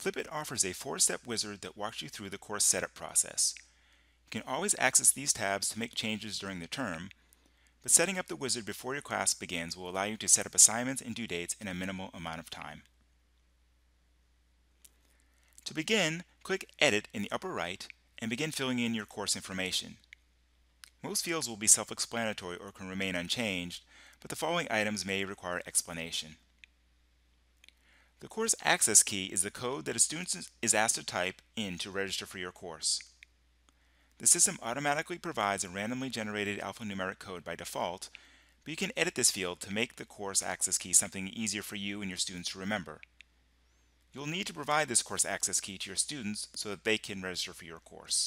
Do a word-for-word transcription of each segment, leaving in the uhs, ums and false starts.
FlipIt offers a four-step wizard that walks you through the course setup process. You can always access these tabs to make changes during the term, but setting up the wizard before your class begins will allow you to set up assignments and due dates in a minimal amount of time. To begin, click Edit in the upper right and begin filling in your course information. Most fields will be self-explanatory or can remain unchanged, but the following items may require explanation. The course access key is the code that a student is asked to type in to register for your course. The system automatically provides a randomly generated alphanumeric code by default, but you can edit this field to make the course access key something easier for you and your students to remember. You'll need to provide this course access key to your students so that they can register for your course.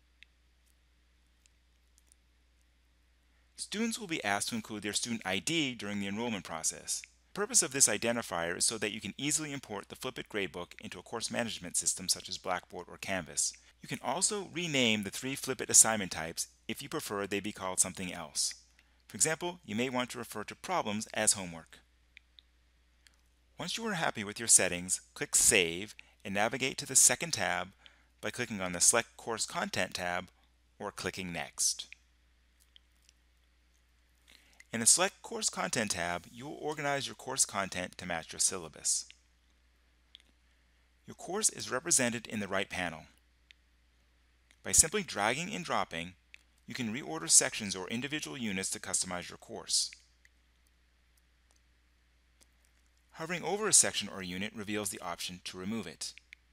Students will be asked to include their student I D during the enrollment process. The purpose of this identifier is so that you can easily import the FlipIt gradebook into a course management system such as Blackboard or Canvas. You can also rename the three FlipIt assignment types if you prefer they be called something else. For example, you may want to refer to problems as homework. Once you are happy with your settings, click Save and navigate to the second tab by clicking on the Select Course Content tab or clicking Next. In the Select Course Content tab, you will organize your course content to match your syllabus. Your course is represented in the right panel. By simply dragging and dropping, you can reorder sections or individual units to customize your course. Hovering over a section or unit reveals the option to remove it.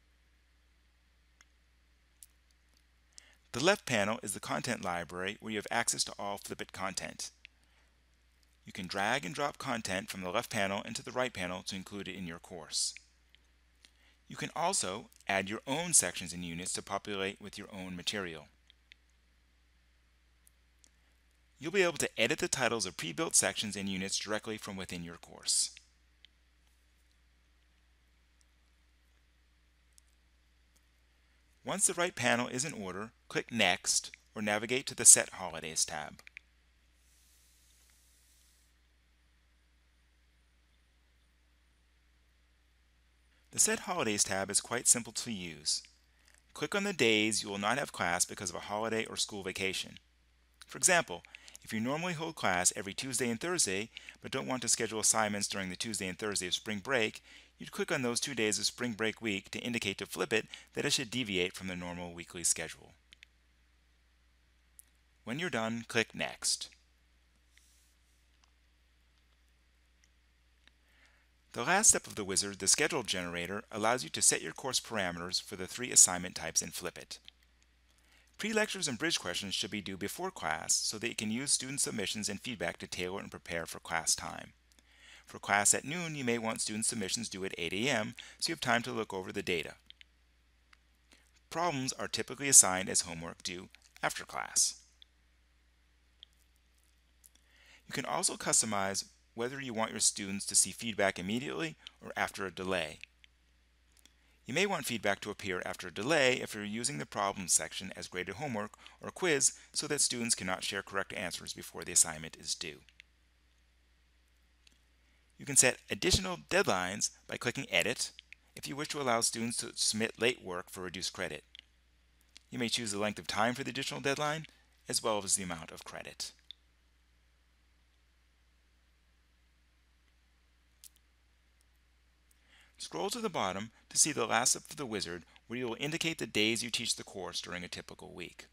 The left panel is the content library where you have access to all FlipIt content. You can drag and drop content from the left panel into the right panel to include it in your course. You can also add your own sections and units to populate with your own material. You'll be able to edit the titles of pre-built sections and units directly from within your course. Once the right panel is in order, click Next or navigate to the Set Holidays tab. The Set Holidays tab is quite simple to use. Click on the days you will not have class because of a holiday or school vacation. For example, if you normally hold class every Tuesday and Thursday, but don't want to schedule assignments during the Tuesday and Thursday of spring break, you'd click on those two days of spring break week to indicate to FlipIt that it should deviate from the normal weekly schedule. When you're done, click Next. The last step of the wizard, the schedule generator, allows you to set your course parameters for the three assignment types in FlipIt. Pre-lectures and bridge questions should be due before class so that you can use student submissions and feedback to tailor and prepare for class time. For class at noon, you may want student submissions due at eight A M so you have time to look over the data. Problems are typically assigned as homework due after class. You can also customize whether you want your students to see feedback immediately or after a delay. You may want feedback to appear after a delay if you're using the Problems section as graded homework or quiz so that students cannot share correct answers before the assignment is due. You can set additional deadlines by clicking Edit if you wish to allow students to submit late work for reduced credit. You may choose the length of time for the additional deadline as well as the amount of credit. Scroll to the bottom to see the last step of the wizard where you will indicate the days you teach the course during a typical week.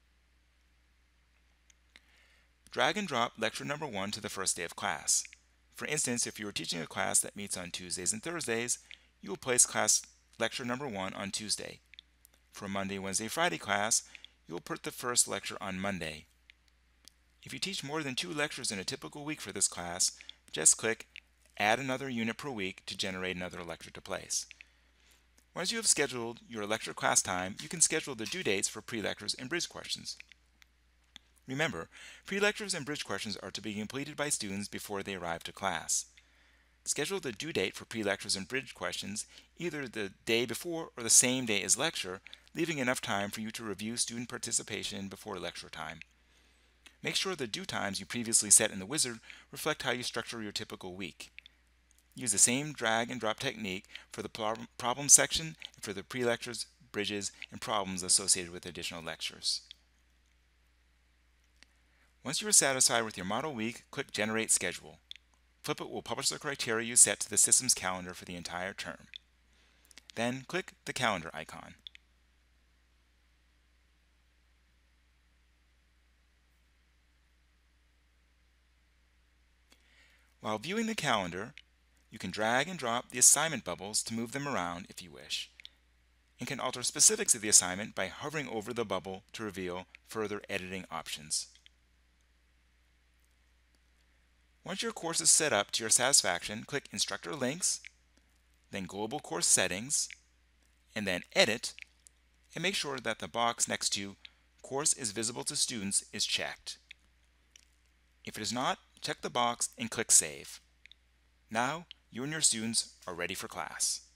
Drag and drop lecture number one to the first day of class. For instance, if you are teaching a class that meets on Tuesdays and Thursdays, you will place class lecture number one on Tuesday. For a Monday, Wednesday, Friday class, you will put the first lecture on Monday. If you teach more than two lectures in a typical week for this class, just click Add another unit per week to generate another lecture to place. Once you have scheduled your lecture class time, you can schedule the due dates for pre-lectures and bridge questions. Remember, pre-lectures and bridge questions are to be completed by students before they arrive to class. Schedule the due date for pre-lectures and bridge questions either the day before or the same day as lecture, leaving enough time for you to review student participation before lecture time. Make sure the due times you previously set in the wizard reflect how you structure your typical week. Use the same drag and drop technique for the problem section and for the pre-lectures, bridges, and problems associated with additional lectures. Once you are satisfied with your model week, click Generate Schedule. FlipIt will publish the criteria you set to the system's calendar for the entire term. Then click the calendar icon. While viewing the calendar, you can drag and drop the assignment bubbles to move them around if you wish, and can alter specifics of the assignment by hovering over the bubble to reveal further editing options. Once your course is set up to your satisfaction, click Instructor Links, then Global Course Settings, and then Edit, and make sure that the box next to Course is visible to students is checked. If it is not, check the box and click Save. Now, you and your students are ready for class.